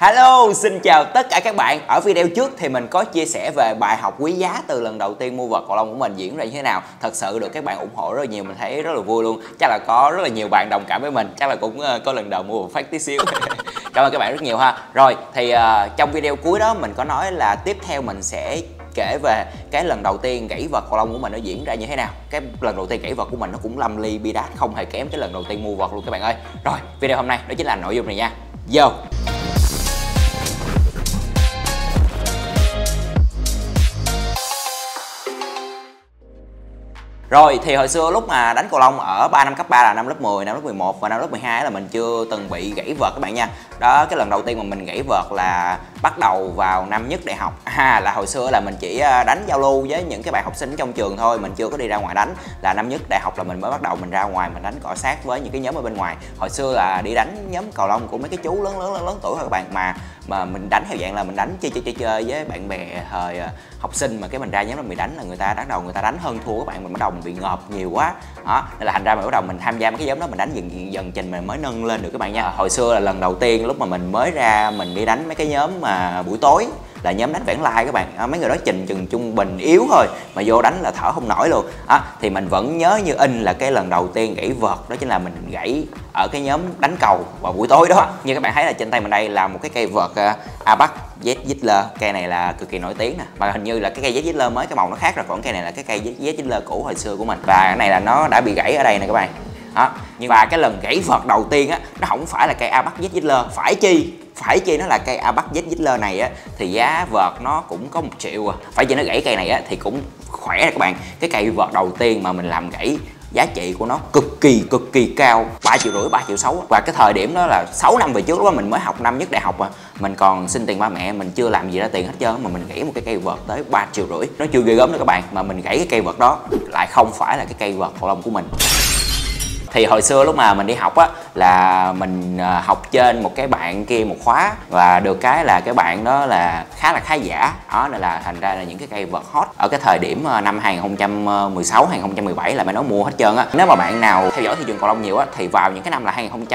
Hello, xin chào tất cả các bạn. Ở video trước thì mình có chia sẻ về bài học quý giá từ lần đầu tiên mua vợt cầu lông của mình diễn ra như thế nào. Thật sự được các bạn ủng hộ rất là nhiều, mình thấy rất là vui luôn. Chắc là có rất là nhiều bạn đồng cảm với mình, chắc là cũng có lần đầu mua một phát tí xíu. Cảm ơn các bạn rất nhiều ha. Rồi thì trong video cuối đó mình có nói là tiếp theo mình sẽ kể về cái lần đầu tiên gãy vợt cầu lông của mình nó diễn ra như thế nào. Cái lần đầu tiên gãy vợt của mình nó cũng lâm ly bi đát, không hề kém cái lần đầu tiên mua vợt luôn các bạn ơi. Rồi, video hôm nay đó chính là nội dung này nha. Vô. Rồi thì hồi xưa lúc mà đánh cầu lông ở 3 năm cấp 3 là năm lớp 10, năm lớp 11 và năm lớp 12 là mình chưa từng bị gãy vợt các bạn nha. Đó, cái lần đầu tiên mà mình gãy vợt là bắt đầu vào năm nhất đại học. Là hồi xưa là mình chỉ đánh giao lưu với những cái bạn học sinh trong trường thôi, mình chưa có đi ra ngoài đánh. Là năm nhất đại học là mình mới bắt đầu mình ra ngoài mình đánh cọ sát với những cái nhóm ở bên ngoài. Hồi xưa là đi đánh nhóm cầu lông của mấy cái chú lớn tuổi thôi các bạn, mà mình đánh theo dạng là mình đánh chơi với bạn bè thời học sinh, mà cái mình ra nhóm đó mình đánh là người ta bắt đầu người ta đánh hơn thua các bạn, mình bắt đầu mình bị ngợp nhiều quá đó, nên là thành ra mình bắt đầu mình tham gia mấy cái nhóm đó mình đánh dần trình mình mới nâng lên được các bạn nha. Hồi xưa là lần đầu tiên lúc mà mình mới ra mình đi đánh mấy cái nhóm mà buổi tối là nhóm đánh vãng lai các bạn, mấy người đó trình chừng trung bình yếu thôi mà vô đánh là thở không nổi luôn thì mình vẫn nhớ như in là cái lần đầu tiên gãy vợt đó chính là mình gãy ở cái nhóm đánh cầu vào buổi tối đó. Như các bạn thấy là trên tay mình đây là một cái cây vợt Abax Z Ziggler, cây này là cực kỳ nổi tiếng nè, mà hình như là cái cây Z Ziggler mới cái màu nó khác rồi, còn cây này là cái cây Z Ziggler cũ hồi xưa của mình, và cái này là nó đã bị gãy ở đây nè các bạn đó. Nhưng mà cái lần gãy vợt đầu tiên á, nó không phải là cây Abax Z Ziggler, phải chi nó là cây Abax Z Ziggler này á thì giá vợt nó cũng có 1 triệu à. Phải chi nó gãy cây này á thì cũng khỏe các bạn. Cái cây vợt đầu tiên mà mình làm gãy giá trị của nó cực kỳ cao, 3,5 triệu, 3,6 triệu. Và cái thời điểm đó là 6 năm về trước, lúc đó mình mới học năm nhất đại học mình còn xin tiền ba mẹ, mình chưa làm gì ra tiền hết trơn mà mình gãy một cái cây vợt tới 3,5 triệu. Nó chưa ghê gớm nữa các bạn, mà mình gãy cái cây vợt đó lại không phải là cái cây vợt cầu lông của mình. Thì hồi xưa lúc mà mình đi học á là mình học trên một cái bạn kia một khóa, và được cái là cái bạn đó là khá giả đó, nên là thành ra là những cái cây vợt hot ở cái thời điểm năm 2016 2017 là bạn nó mua hết trơn á. Nếu mà bạn nào theo dõi thị trường cầu lông nhiều á thì vào những cái năm là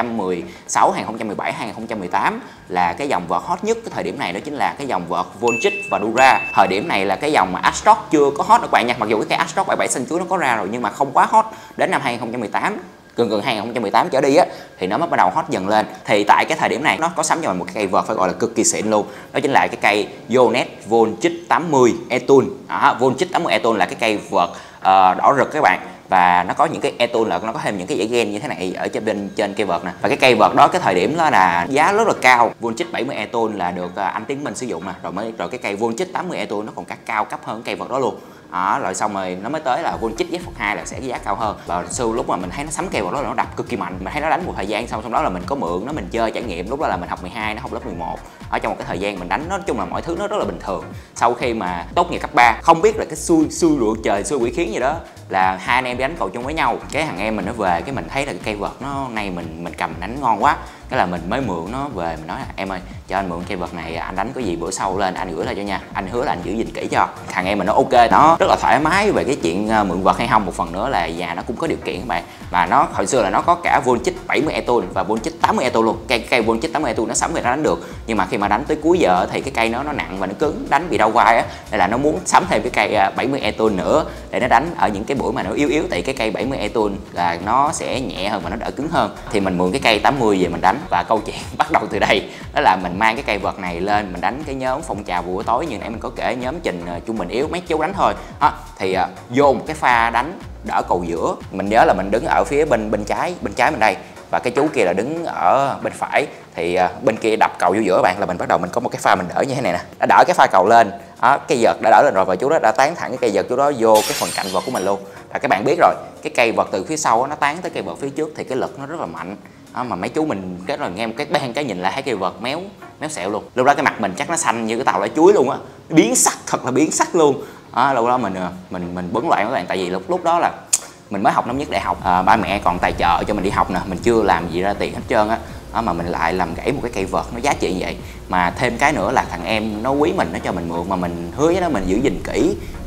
2016 2017 2018 là cái dòng vợt hot nhất cái thời điểm này đó chính là cái dòng vợt Voltic và Dura. Thời điểm này là cái dòng mà Astros chưa có hot các bạn nha, mặc dù cái cây Astros 77 xanh chuối nó có ra rồi nhưng mà không quá hot. Đến năm 2018 gần 2018 trở đi á thì nó mới bắt đầu hot dần lên. Thì tại cái thời điểm này nó có sắm cho mình một cái cây vợt phải gọi là cực kỳ xịn luôn, đó chính là cái cây Yonex Voltic 80 E-Tool. Voltic 80 E-Tool là cái cây vợt đỏ rực các bạn, và nó có những cái E-Tool là nó có thêm những cái dãy gen như thế này ở trên cây vợt nè. Và cái cây vợt đó cái thời điểm đó là giá rất là cao. Voltic 70 E-Tool là được anh Tiến Minh sử dụng nè, rồi cái cây Voltic 80 E-Tool nó còn cao cấp hơn cây vợt đó luôn. Rồi xong rồi nó mới tới là Voltic Z2 là sẽ giá cao hơn. Và xưa lúc mà mình thấy nó sắm cây vợt đó là nó đập cực kỳ mạnh, mình thấy nó đánh một thời gian xong đó là mình có mượn nó mình chơi trải nghiệm. Lúc đó là mình học 12, nó học lớp 11. Ở trong một cái thời gian mình đánh, nói chung là mọi thứ nó rất là bình thường. Sau khi mà tốt nghiệp cấp 3, không biết là cái xui rượu trời xui quỷ khiến gì đó là hai anh em đi đánh cầu chung với nhau. Cái thằng em mình nó về, cái mình thấy là cái cây vợt nó nay mình cầm mình đánh ngon quá, cái là mình mới mượn nó về, mình nói là em ơi cho anh mượn cây vợt này, anh đánh có gì bữa sau lên anh gửi lại cho nha, anh hứa là anh giữ gìn kỹ cho. Thằng em mình nó ok, nó rất là thoải mái về cái chuyện mượn vợt hay không. Một phần nữa là nhà nó cũng có điều kiện các bạn, và nó hồi xưa là nó có cả Voltic 70 E-Tool và Voltic 80 E-Tool luôn. Cây Voltic 80 E-Tool nó sắm về nó đánh được, nhưng mà khi mà đánh tới cuối giờ thì cái cây nó nặng và nó cứng, đánh bị đau vai á, nên là nó muốn sắm thêm cái cây 70 E-Tool nữa để nó đánh ở những cái buổi mà nó yếu. Tại cái cây 70 E-Tool là nó sẽ nhẹ hơn và nó đỡ cứng hơn. Thì mình mượn cái cây 80 về mình đánh, và câu chuyện bắt đầu từ đây. Đó là mình mang cái cây vợt này lên mình đánh cái nhóm phong trào buổi tối như nãy mình có kể, nhóm trình trung bình yếu mấy chú đánh thôi thì vô một cái pha đánh đỡ cầu giữa. Mình nhớ là mình đứng ở phía bên trái mình đây, và cái chú kia là đứng ở bên phải, thì bên kia đập cầu vô giữa bạn, là mình bắt đầu mình có một cái pha mình đỡ như thế này nè, đã đỡ cái pha cầu lên cái vợt đã đỡ lên rồi, và chú đó đã tán thẳng cái cây vợt chú đó vô cái phần cạnh vợt của mình luôn. Và các bạn biết rồi, cái cây vợt từ phía sau nó tán tới cây vợt phía trước thì cái lực nó rất là mạnh mà mấy chú mình cái rồi nghe một cái bang cái nhìn lại thấy cây vợt méo xẹo luôn. Lúc đó cái mặt mình chắc nó xanh như cái tàu lá chuối luôn á, biến sắc, thật là biến sắc luôn. Lúc đó mình bấn loạn các bạn, tại vì lúc đó là mình mới học năm nhất đại học, ba mẹ còn tài trợ cho mình đi học nè, mình chưa làm gì ra tiền hết trơn á, mà mình lại làm gãy một cái cây vợt nó giá trị như vậy. Mà thêm cái nữa là thằng em nó quý mình, nó cho mình mượn mà mình hứa với nó mình giữ gìn kỹ,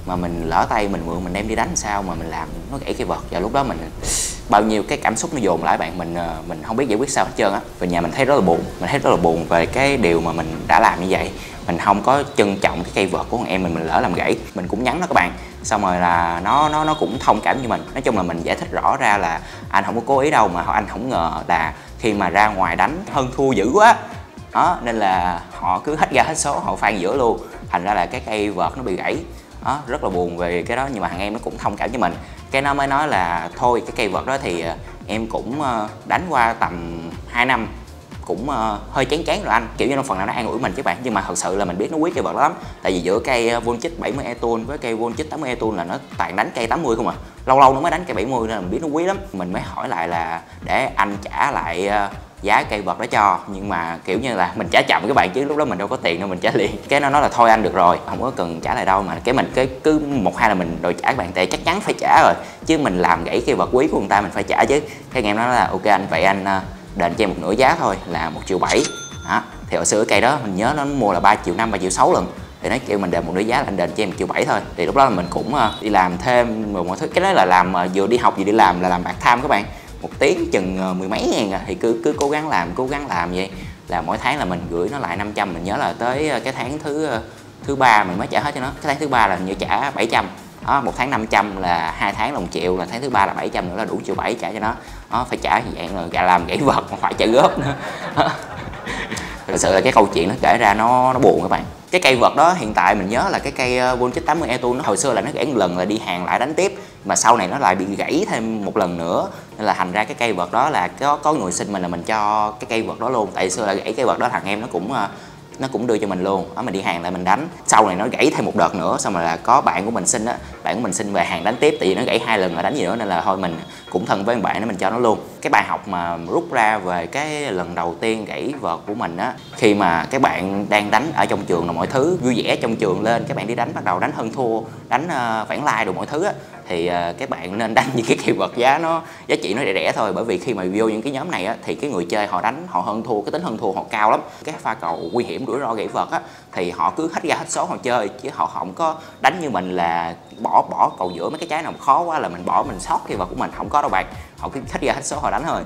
mà mình lỡ tay mình mượn mình đem đi đánh sao mà mình làm nó gãy cây vợt, và lúc đó mình bao nhiêu cái cảm xúc nó dồn lại bạn, mình không biết giải quyết sao hết trơn á. Về nhà mình thấy rất là buồn, mình thấy rất là buồn về cái điều mà mình đã làm như vậy. Mình không có trân trọng cái cây vợt của con em mình lỡ làm gãy. Mình cũng nhắn nó các bạn, xong rồi là nó cũng thông cảm như mình. Nói chung là mình giải thích rõ ra là anh không có cố ý đâu, mà anh không ngờ là khi mà ra ngoài đánh hơn thua dữ quá đó, nên là họ cứ hết ga hết số, họ phan giữa luôn, thành ra là cái cây vợt nó bị gãy đó. Rất là buồn về cái đó, nhưng mà thằng em nó cũng thông cảm cho mình, cái nó mới nói là thôi cái cây vợt đó thì em cũng đánh qua tầm 2 năm cũng hơi chán chán rồi anh, kiểu như nó phần nào nó an ủi mình chứ bạn. Nhưng mà thật sự là mình biết nó quý cây vợt lắm, tại vì giữa cây Volchit 70 E-Tool với cây Volchit 80 E-Tool là nó toàn đánh cây 80 không à, lâu lâu nó mới đánh cây 70, nên là mình biết nó quý lắm. Mình mới hỏi lại là để anh trả lại giá cây vợt đó cho, nhưng mà kiểu như là mình trả chậm các bạn, chứ lúc đó mình đâu có tiền đâu mình trả liền. Cái nó nói là thôi anh được rồi, không có cần trả lại đâu, mà cái mình cứ 1-2 là mình đòi trả các bạn, tệ chắc chắn phải trả rồi, chứ mình làm gãy cây vợt quý của người ta mình phải trả chứ. Cái anh em nói là ok anh, vậy anh đền cho em một nửa giá thôi là 1,7 triệu đó. Thì hồi xưa cây đó mình nhớ nó mua là 3,5 triệu 3,6 triệu lần, thì nó kêu mình đền một nửa giá là anh đền cho em 1,7 triệu thôi. Thì lúc đó là mình cũng đi làm thêm rồi mọi thứ, cái đó là làm vừa đi học vừa đi làm, là làm part time các bạn, 1 tiếng chừng 10 mấy ngàn à. Thì cứ cố gắng làm vậy, là mỗi tháng là mình gửi nó lại 500. Mình nhớ là tới cái tháng thứ ba mình mới trả hết cho nó, cái tháng thứ ba là như trả 700 đó. 1 tháng 500 là 2 tháng là 1 triệu, là tháng thứ ba là 700 nữa là đủ 1,7 triệu trả cho nó đó. Phải trả dạng là gà làm gãy vợt mà phải trả góp nữa. Thật sự là cái câu chuyện nó kể ra nó buồn các bạn. Cái cây vợt đó hiện tại mình nhớ là cái cây Volchit 80 E-Tool nó hồi xưa là nó gãy một lần là đi hàng lại đánh tiếp, mà sau này nó lại bị gãy thêm một lần nữa, nên là thành ra cái cây vợt đó là có người xin mình là mình cho cái cây vợt đó luôn. Tại xưa là gãy cây vợt đó thằng em nó cũng đưa cho mình luôn đó, mình đi hàng lại mình đánh. Sau này nó gãy thêm một đợt nữa, xong rồi là có bạn của mình xin á, bạn của mình xin về hàng đánh tiếp, tại vì nó gãy 2 lần rồi đánh gì nữa, nên là thôi mình cũng thân với bạn để mình cho nó luôn. Cái bài học mà rút ra về cái lần đầu tiên gãy vợt của mình á, khi mà các bạn đang đánh ở trong trường là mọi thứ vui vẻ trong trường lên, các bạn đi đánh bắt đầu đánh hơn thua, đánh vãng lai đồ mọi thứ á, thì các bạn nên đánh những cái cây vợt giá trị nó rẻ thôi. Bởi vì khi mà vô những cái nhóm này á, thì cái người chơi họ đánh họ hơn thua, cái tính hơn thua họ cao lắm. Cái pha cầu nguy hiểm rủi ro gãy vợt á, thì họ cứ hết ga hết số họ chơi, chứ họ không có đánh như mình là bỏ cầu giữa mấy cái trái nào khó quá là mình bỏ mình sót cây vợt của mình, không có đâu bạn. Họ cứ hết ga hết số họ đánh thôi.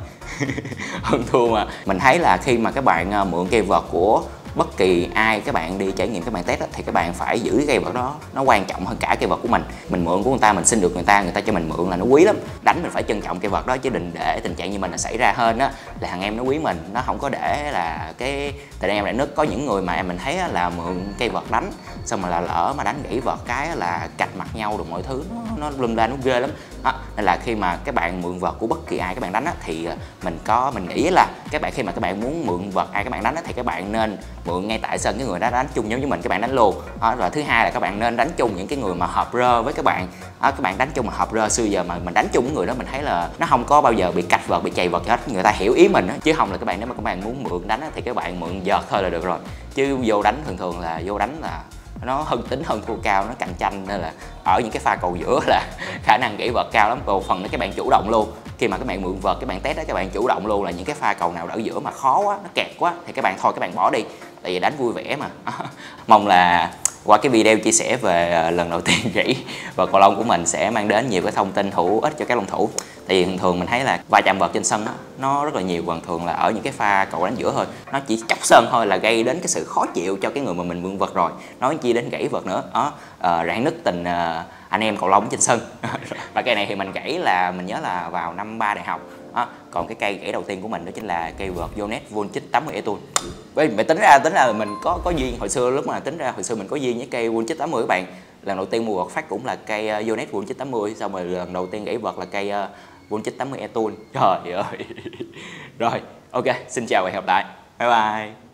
Hơn thua mà. Mình thấy là khi mà các bạn mượn cây vợt của bất kỳ ai, các bạn đi trải nghiệm các bạn test đó, thì các bạn phải giữ cái cây vợt đó nó quan trọng hơn cả cây vợt của mình. Mình mượn của người ta, mình xin được người ta cho mình mượn là nó quý lắm. Đánh mình phải trân trọng cây vợt đó, chứ đừng để tình trạng như mình là xảy ra. Hơn á là thằng em nó quý mình, nó không có để là cái tại em lại nứt. Có những người mà em mình thấy là mượn cây vợt đánh xong rồi là lỡ mà đánh gãy vợt cái là cạch mặt nhau được mọi thứ, nó lum la nó ghê lắm đó. Nên là khi mà các bạn mượn vợt của bất kỳ ai các bạn đánh á, thì mình nghĩ là khi mà các bạn muốn mượn vợt ai các bạn đánh á, thì các bạn nên mượn ngay tại sân cái người đó đánh chung giống như mình, các bạn đánh luôn đó. Và thứ hai là các bạn nên đánh chung những cái người mà hợp rơ với các bạn đó. Các bạn đánh chung mà hợp rơ, xưa giờ mà mình đánh chung với người đó mình thấy là nó không có bao giờ bị cạch vợt bị chày vợt hết, người ta hiểu ý mình đó. Chứ không là các bạn, nếu mà các bạn muốn mượn đánh á, thì các bạn mượn vợt thôi là được rồi, chứ vô đánh thường là vô đánh là nó hơn thua cao, nó cạnh tranh, nên là ở những cái pha cầu giữa là khả năng gãy vợt cao lắm. Còn phần đó các bạn chủ động luôn, khi mà các bạn mượn vợt các bạn test đó, các bạn chủ động luôn là những cái pha cầu nào ở giữa mà khó quá, nó kẹt quá thì các bạn bỏ đi, tại vì đánh vui vẻ mà. Mong là qua cái video chia sẻ về lần đầu tiên gãy vợt cầu lông của mình sẽ mang đến nhiều cái thông tin hữu ích cho các long thủ. Tại vì thường mình thấy là va chạm vợt trên sân đó, nó rất là nhiều, còn thường là ở những cái pha cầu đánh giữa thôi, nó chỉ chóc sân thôi là gây đến cái sự khó chịu cho cái người mà mình mượn vợt rồi, nói chi đến gãy vợt nữa đó. Rạn nứt tình anh em cầu lông trên sân. Và cây này thì mình gãy là mình nhớ là vào năm 3 đại học đó. Còn cái cây gãy đầu tiên của mình đó chính là cây vợt Yonex Volchit 80 E-Tool. Bởi vì tính ra mình có duyên hồi xưa, lúc mà tính ra hồi xưa mình có duyên với cây Volchit 80 các bạn. Lần đầu tiên mua vợt phát cũng là cây Yonex Volchit 80, xong rồi lần đầu tiên gãy vợt là cây Volchit 80 E-Tool. Trời ơi. Rồi, ok, xin chào và hẹn gặp lại. Bye bye.